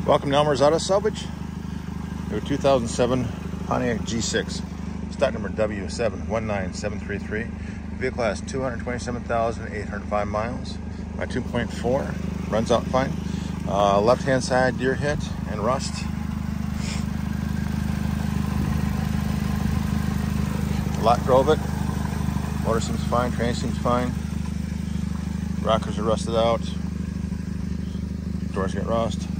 Welcome to Elmers Auto Salvage. Your 2007 Pontiac G6, stock number W719733. Vehicle has 227,805 miles. My 2.4 runs out fine. Left-hand side deer hit and rust. A lot drove it. Motor seems fine. Train seems fine. Rockers are rusted out. Doors get rust.